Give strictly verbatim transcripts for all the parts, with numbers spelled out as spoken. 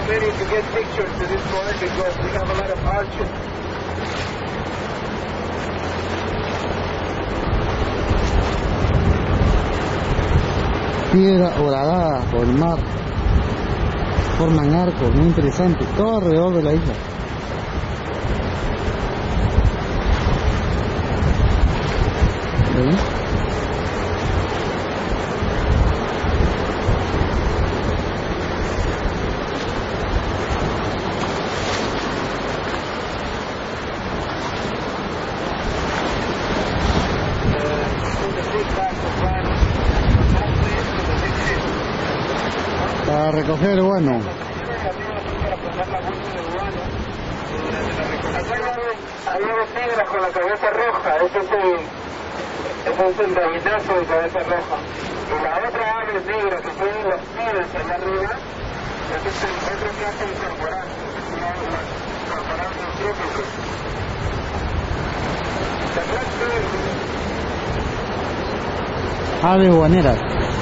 many to get pictures to this point because we have a lot of arches. Piedra horadada por el mar, forman arcos muy interesantes, todo alrededor de la isla. ¿Ven? Para recoger, bueno. Hay dos negras con la cabeza roja, ese es el, ese es el gallinazo de cabeza roja. Y la otra ave negra que tiene las pieles allá arriba, ese es el otro clase de corporante, los corporantes trópicos. Aves guaneras.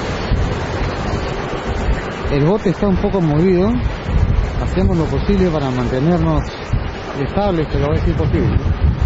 El bote está un poco movido, hacemos lo posible para mantenernos estables, pero es imposible.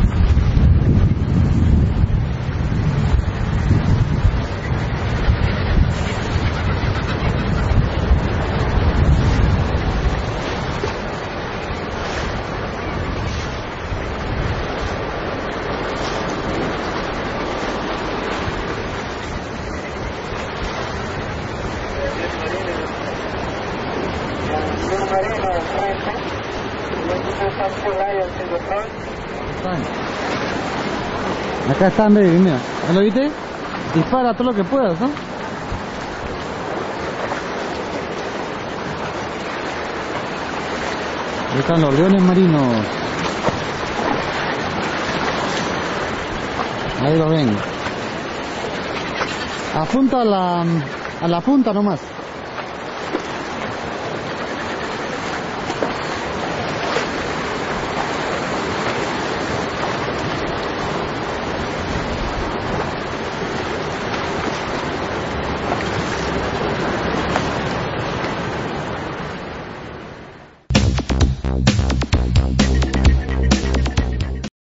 Acá están, baby, mira, ¿lo viste? Dispara todo lo que puedas, ¿no? Ahí están los leones marinos. Ahí lo ven. Apunta a la, a la punta nomás.